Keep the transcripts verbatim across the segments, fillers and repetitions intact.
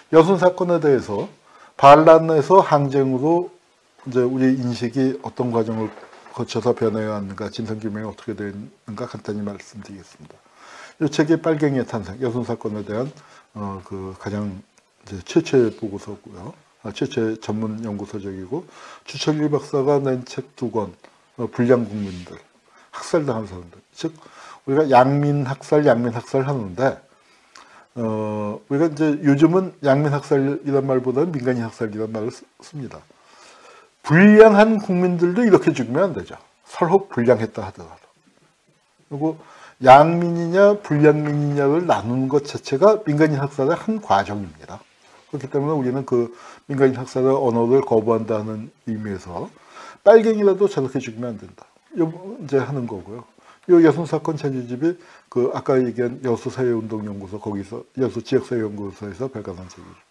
여순 사건에 대해서 반란에서 항쟁으로 이제 우리 인식이 어떤 과정을 거쳐서 변해야 하는가, 진상규명이 어떻게 되는가 간단히 말씀드리겠습니다. 이 책이 빨갱이의 탄생, 여순 사건에 대한 어, 그 가장 이제 최초의 보고서고요. 아, 최초의 전문 연구서적이고 주철리 박사가 낸 책 두 권, 어, 불량 국민들, 학살당한 사람들. 즉 우리가 양민 학살, 양민 학살 하는데 어, 우리가 이제 요즘은 양민 학살이란 말보다는 민간인 학살이란 말을 씁니다. 불량한 국민들도 이렇게 죽으면 안 되죠. 설혹 불량했다 하더라도. 그리고 양민이냐 불량민이냐를 나누는 것 자체가 민간인 학살의 한 과정입니다. 그렇기 때문에 우리는 그 민간인 학살의 언어를 거부한다는 의미에서 빨갱이라도 저렇게 죽으면 안 된다. 이제 하는 거고요. 이 여순 사건 자료집이 그 아까 얘기한 여수 사회운동연구소 거기서 여수 지역사회연구소에서 발간한 책입니다.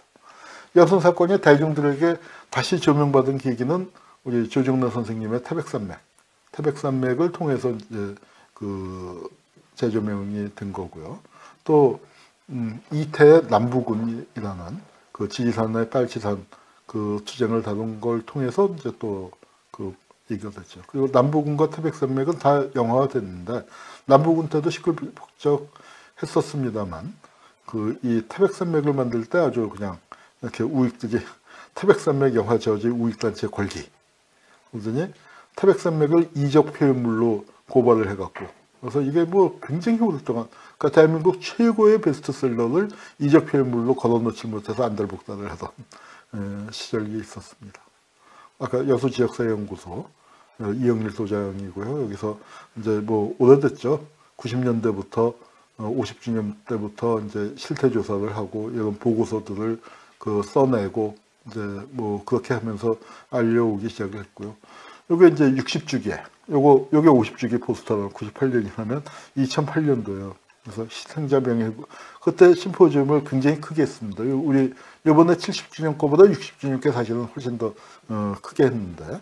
여순 사건이 대중들에게 다시 조명받은 계기는 우리 조정래 선생님의 태백산맥, 태백산맥을 통해서 이제 그 재조명이 된 거고요. 또 음, 이태의 남부군이라는 그 지리산의 빨치산 그 투쟁을 다룬 걸 통해서 이제 또 그 얘기가 됐죠. 그리고 남부군과 태백산맥은 다 영화가 됐는데 남부군 때도 시끌벅적했었습니다만 그 이 태백산맥을 만들 때 아주 그냥 이렇게 우익들이 태백산맥 영화 저지 우익단체 권리 그러더니 태백산맥을 이적 표현물로 고발을 해갖고 그래서 이게 뭐 굉장히 오랫동안 그러니까 대한민국 최고의 베스트셀러를 이적 표현물로 걸어놓지 못해서 안달복달을 하던 시절이 있었습니다. 아까 여수 지역사회연구소 이영일 소장이고요. 여기서 이제 뭐 오래됐죠. 구십 년대부터 오십 주년 때부터 이제 실태 조사를 하고 이런 보고서들을 그 써내고 이제 뭐 그렇게 하면서 알려오기 시작을 했고요. 요게 이제 육십 주기에 요거 요게 오십 주기 포스터가 구십팔 년이라면 이천팔 년도예요. 그래서 희생자 명예회고 그때 심포지움을 굉장히 크게 했습니다. 우리 이번에 칠십 주년 거보다 육십 주년 게 사실은 훨씬 더 어, 크게 했는데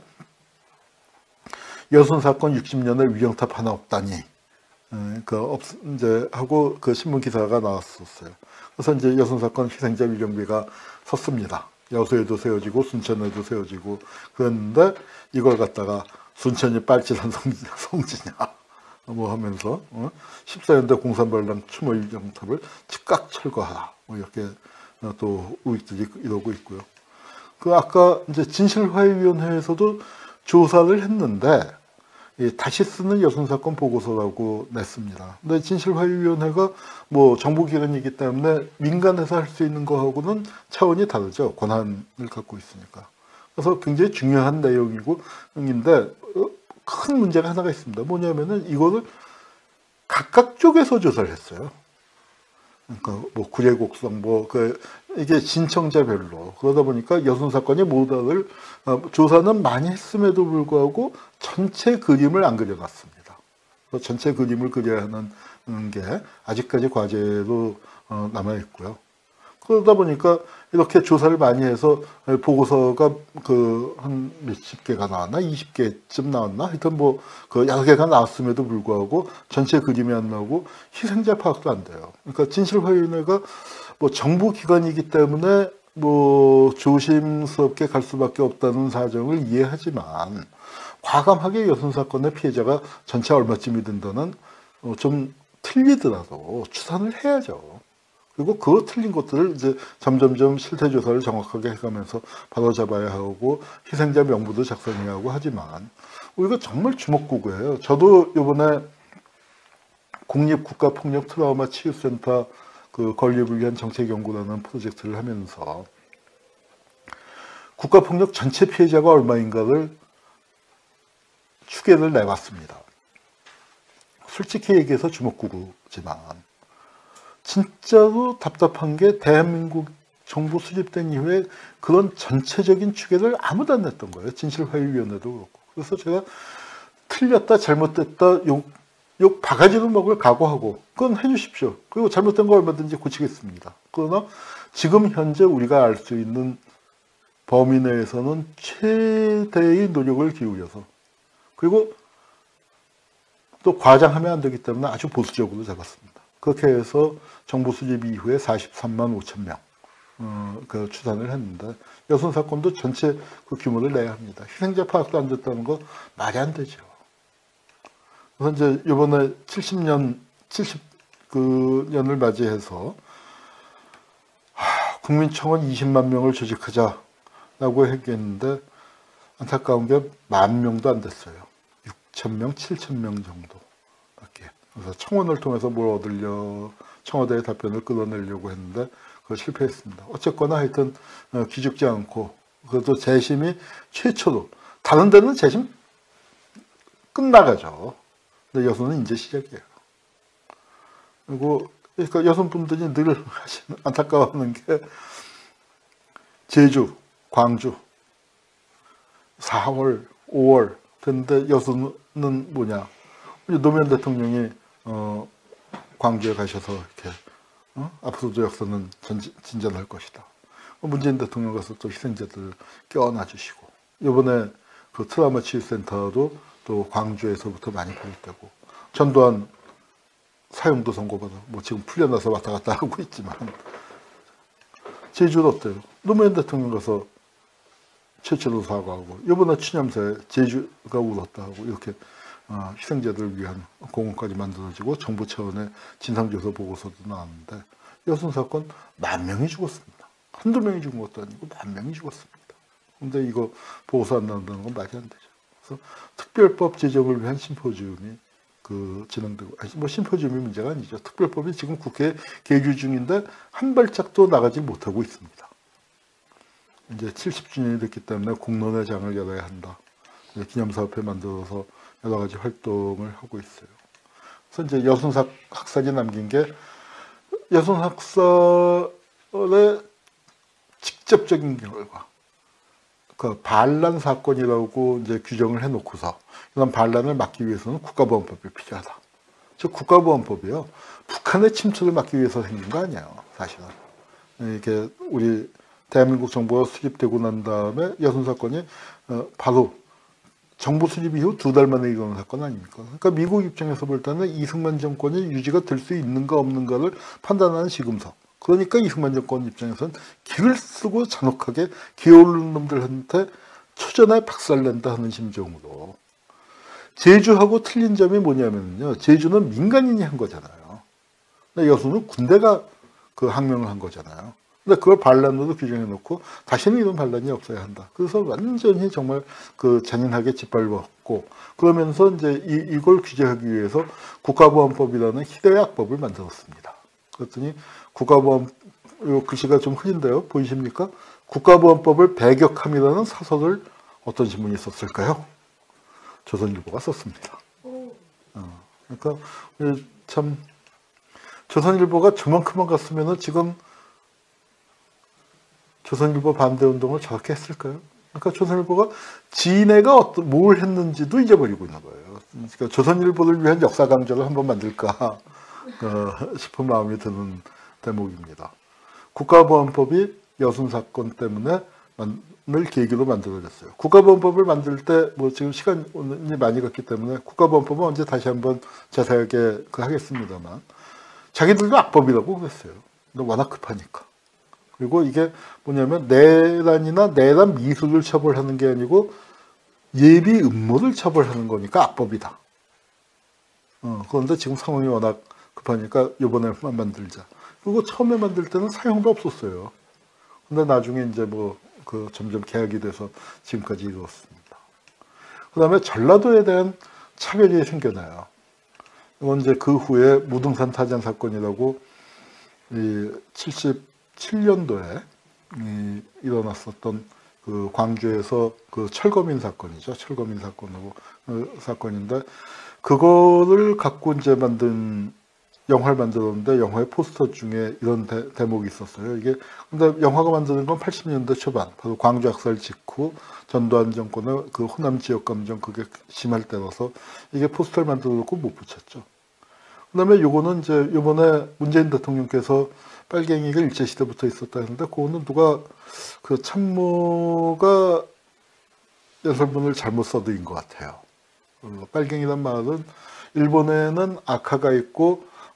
여순 사건 육십 년에 위령탑 하나 없다니 에, 그 없, 이제 하고 그 신문 기사가 나왔었어요. 그래서 이제 여순 사건 희생자 위령비가 섰습니다. 여수에도 세워지고 순천에도 세워지고 그랬는데 이걸 갖다가 순천이 빨치산 성지냐, 성지냐 뭐 하면서 어? 십사 년대 공산발랑 추모 위령탑을 즉각 철거하라 뭐 이렇게 또 우익들이 이러고 있고요. 그 아까 이제 진실화해위원회에서도 조사를 했는데 다시 쓰는 여순 사건 보고서라고 냈습니다. 근데 진실화해위원회가 뭐 정부기관이기 때문에 민간에서 할 수 있는 거하고는 차원이 다르죠. 권한을 갖고 있으니까. 그래서 굉장히 중요한 내용이고 인데 큰 문제가 하나가 있습니다. 뭐냐면은 이거를 각각 쪽에서 조사를 했어요. 그러니까 뭐 구례곡성 뭐 그 이게 신청자별로 그러다 보니까 여순 사건이 모두를 어, 조사는 많이 했음에도 불구하고 전체 그림을 안 그려놨습니다. 전체 그림을 그려야 하는 게 아직까지 과제로 어, 남아 있고요. 그러다 보니까 이렇게 조사를 많이 해서 보고서가 그 한 몇십 개가 나왔나 이십 개쯤 나왔나 하여튼 뭐 그 여러 개가 나왔음에도 불구하고 전체 그림이 안 나오고 희생자 파악도 안 돼요. 그러니까 진실화해위원회가 뭐 정부 기관이기 때문에 뭐 조심스럽게 갈 수밖에 없다는 사정을 이해하지만 과감하게 여순 사건의 피해자가 전체 얼마쯤이 된다는 어 좀 틀리더라도 추산을 해야죠. 그리고 그 틀린 것들을 이제 점점점 실태 조사를 정확하게 해가면서 바로잡아야 하고 희생자 명부도 작성해야 하고 하지만 우리가 정말 주먹구구예요. 저도 이번에 국립국가폭력 트라우마 치유센터 그 건립을 위한 정책연구라는 프로젝트를 하면서 국가폭력 전체 피해자가 얼마인가를 추계를 내봤습니다. 솔직히 얘기해서 주먹구구지만 진짜로 답답한 게 대한민국 정부 수립된 이후에 그런 전체적인 추계를 아무도 안 냈던 거예요. 진실화해위원회도 그렇고. 그래서 제가 틀렸다 잘못됐다 욕, 욕 바가지로 먹을 각오하고 그건 해주십시오. 그리고 잘못된 거 얼마든지 고치겠습니다. 그러나 지금 현재 우리가 알 수 있는 범위 내에서는 최대의 노력을 기울여서 그리고 또 과장하면 안 되기 때문에 아주 보수적으로 잡았습니다. 그렇게 해서 정부 수립 이후에 사십삼만 오천 명 어, 그 추산을 했는데 여순 사건도 전체 그 규모를 내야 합니다. 희생자 파악도 안 됐다는 거 말이 안 되죠. 그래서 이제 이번에 칠십 년, 칠십 그 년을 맞이해서 하, 국민청원 이십만 명을 조직하자라고 했겠는데 안타까운 게 만 명도 안 됐어요. 육천 명, 칠천 명 정도밖에. 그래서 청원을 통해서 뭘 얻으려 청와대의 답변을 끌어내려고 했는데 그거 실패했습니다. 어쨌거나 하여튼 기죽지 않고 그래도 재심이 최초로 다른 데는 재심 끝나가죠. 근데 여수는 이제 시작이에요. 그리고 그러니까 여성분들이 늘 하시는 안타까워하는 게 제주, 광주 사월, 오월 됐는데 여수는 뭐냐? 노무현 대통령이 어, 광주에 가셔서 이렇게 어? 앞으로도 역사는 전지, 진전할 것이다. 문재인 대통령 가서 또 희생자들 껴안아 주시고 이번에 그 트라우마 치유센터도 또 광주에서부터 많이 비롯되고 전두환 사형도 선고받아 뭐 지금 풀려나서 왔다 갔다 하고 있지만 제주도 어때요? 노무현 대통령 가서 최초로 사과하고 이번에 추념사에 제주가 울었다 하고 이렇게 어, 희생자들을 위한 공원까지 만들어지고 정부 차원의 진상조사 보고서도 나왔는데 여순 사건 만 명이 죽었습니다. 한두 명이 죽은 것도 아니고 만 명이 죽었습니다. 근데 이거 보고서 안 나온다는 건 말이 안 되죠. 그래서 특별법 제정을 위한 심포지움이 그 진행되고 아니 뭐 심포지움이 문제가 아니죠. 특별법이 지금 국회에 계류 중인데 한 발짝도 나가지 못하고 있습니다. 이제 칠십 주년이 됐기 때문에 공론의 장을 열어야 한다. 기념사업회 만들어서 여러 가지 활동을 하고 있어요. 그래서 이제 여순 학살이 남긴 게 여순 학살의 직접적인 결과, 그 반란 사건이라고 이제 규정을 해놓고서 이런 반란을 막기 위해서는 국가보안법이 필요하다. 즉 국가보안법이요 북한의 침투를 막기 위해서 생긴 거 아니에요, 사실은. 이게 우리 대한민국 정부가 수립되고 난 다음에 여순 사건이 바로 정부 수립 이후 두 달 만에 일어난 사건 아닙니까? 그러니까 미국 입장에서 볼 때는 이승만 정권이 유지가 될 수 있는가 없는가를 판단하는 시금석. 그러니까 이승만 정권 입장에서는 길을 쓰고 잔혹하게 기어오르는 놈들한테 초전에 박살낸다 하는 심정으로. 제주하고 틀린 점이 뭐냐면요. 제주는 민간인이 한 거잖아요. 근데 여수는 군대가 그 항명을 한 거잖아요. 근데 그걸 반란으로 규정해 놓고 다시는 이런 반란이 없어야 한다. 그래서 완전히 정말 그 잔인하게 짓밟았고 그러면서 이제 이, 이걸 규제하기 위해서 국가보안법이라는 희대의 악법을 만들었습니다. 그랬더니 국가보안, 요 글씨가 좀 흐린데요. 보이십니까? 국가보안법을 배격함이라는 사설을 어떤 신문이 썼을까요? 조선일보가 썼습니다. 어, 그러니까 참 조선일보가 저만큼만 갔으면은 지금 조선일보 반대운동을 저렇게 했을까요? 그러니까 조선일보가 지네가 어떤, 뭘 했는지도 잊어버리고 있는 거예요. 그러니까 조선일보를 위한 역사 강좌를 한번 만들까 어, 싶은 마음이 드는 대목입니다. 국가보안법이 여순 사건 때문에 을 계기로 만들어졌어요. 국가보안법을 만들 때 뭐 지금 시간이 많이 갔기 때문에 국가보안법은 언제 다시 한번 자세하게 그 하겠습니다만 자기들도 악법이라고 그랬어요. 근데 워낙 급하니까. 그리고 이게 뭐냐면 내란이나 내란 미수를 처벌하는 게 아니고 예비 음모를 처벌하는 거니까 악법이다. 어, 그런데 지금 상황이 워낙 급하니까 이번에만 만들자. 그리고 처음에 만들 때는 사용도 없었어요. 근데 나중에 이제 뭐 그 점점 계약이 돼서 지금까지 이루었습니다. 그 다음에 전라도에 대한 차별이 생겨나요. 이건 이제 그 후에 무등산 타잔 사건이라고 이 칠십칠 년도에 이 일어났었던 그 광주에서 그 철거민 사건이죠. 철거민 사건하고 그 사건인데 그거를 갖고 이제 만든 영화를 만들었는데 영화의 포스터 중에 이런 대, 대목이 있었어요. 이게 근데 영화가 만드는 건 팔십 년대 초반, 바로 광주 학살 직후 전두환 정권의 그 호남 지역 감정 그게 심할 때라서 이게 포스터를 만들어 놓고 못 붙였죠. 그다음에 요거는 이제 요번에 문재인 대통령께서 빨갱이가 일제시대부터 있었다 했는데 그거는 누가 그 참모가 연설문을 잘못 써드린 것 같아요. 빨갱이란 말은 일본에는 아카가 있고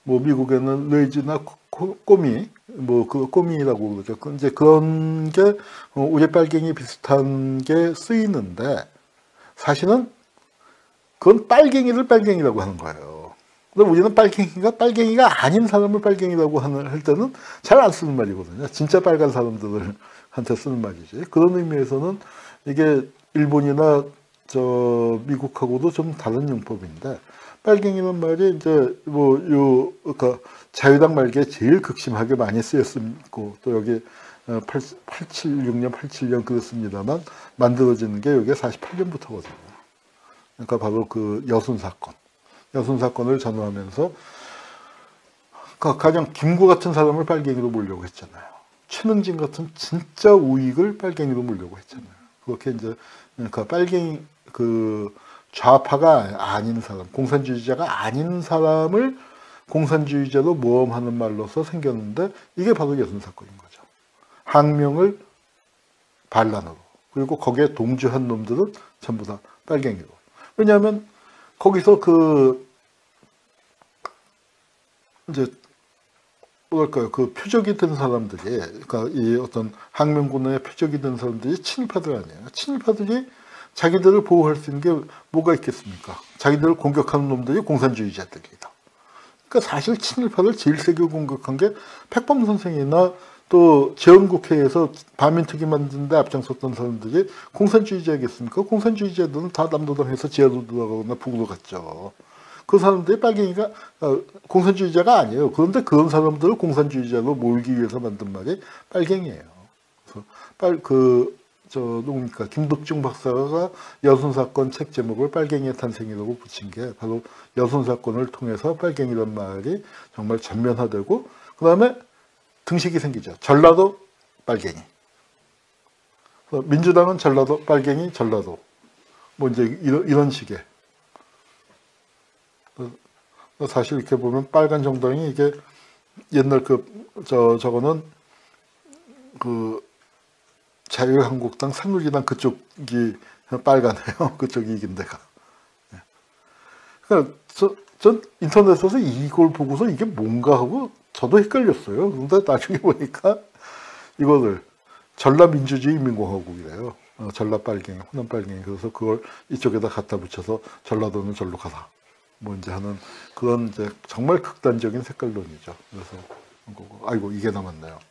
뭐 미국에는 레이즈나 코- 꼬미, 뭐 그 꼬미라고 그러죠. 그 이제 그런 게 어, 우리 빨갱이 비슷한 게 쓰이는데 사실은 그건 빨갱이를 빨갱이라고 하는 거예요. 근데 우리는 빨갱이가 빨갱이가 아닌 사람을 빨갱이라고 하는 할 때는 잘 안 쓰는 말이거든요. 진짜 빨간 사람들을 한테 쓰는 말이지. 그런 의미에서는 이게 일본이나 저 미국하고도 좀 다른 용법인데 빨갱이는 말이 이제 뭐요 그러니까 자유당 말기에 제일 극심하게 많이 쓰였고 또 여기 팔십육 년, 팔십칠 년 그렇습니다만 만들어지는 게 이게 사십팔 년부터거든요. 그러니까 바로 그 여순 사건, 여순 사건을 전후하면서 가령 김구 같은 사람을 빨갱이로 몰려고 했잖아요. 최능진 같은 진짜 우익을 빨갱이로 몰려고 했잖아요. 그렇게 이제 그러니까 빨갱이 그 좌파가 아닌 사람, 공산주의자가 아닌 사람을 공산주의자로 모험하는 말로서 생겼는데 이게 바로 여순 사건인 거죠. 항명을 반란으로 그리고 거기에 동조한 놈들은 전부 다 빨갱이로. 왜냐하면 거기서 그 이제 뭐랄까요 그 표적이 된 사람들이 그러니까 이 어떤 항명군의 표적이 된 사람들이 친일파들 아니에요. 친일파들이 자기들을 보호할 수 있는 게 뭐가 있겠습니까? 자기들을 공격하는 놈들이 공산주의자들이다. 그러니까 사실 친일파를 제일 세게 공격한 게 백범 선생이나 또 재헌국회에서 반민특위 만드는데 앞장섰던 사람들이 공산주의자겠습니까? 공산주의자들은 다 남도당에서 지하로 들어가거나 북으로 갔죠. 그 사람들이 빨갱이가 공산주의자가 아니에요. 그런데 그런 사람들을 공산주의자로 몰기 위해서 만든 말이 빨갱이에요. 그래서 빨 그 저 누굽니까 김덕중 박사가 여순 사건 책 제목을 빨갱이의 탄생이라고 붙인 게 바로 여순 사건을 통해서 빨갱이란 말이 정말 전면화되고 그 다음에 등식이 생기죠. 전라도 빨갱이. 민주당은 전라도 빨갱이 전라도. 뭐 이제 이런, 이런 식의. 사실 이렇게 보면 빨간 정당이 이게 옛날 그 저 저거는 그 자유한국당, 새누리당 그쪽이 빨간해요. 그쪽이 이긴 데가. 그러니까 저, 전 인터넷에서 이걸 보고서 이게 뭔가 하고 저도 헷갈렸어요. 그런데 나중에 보니까 이거를 전라민주주의인민공화국이래요. 어, 전라빨갱이, 호남빨갱이. 그래서 그걸 이쪽에다 갖다 붙여서 전라도는 절로 가라. 뭐 이제 하는 그런 이제 정말 극단적인 색깔론이죠. 그래서 아이고 이게 남았네요.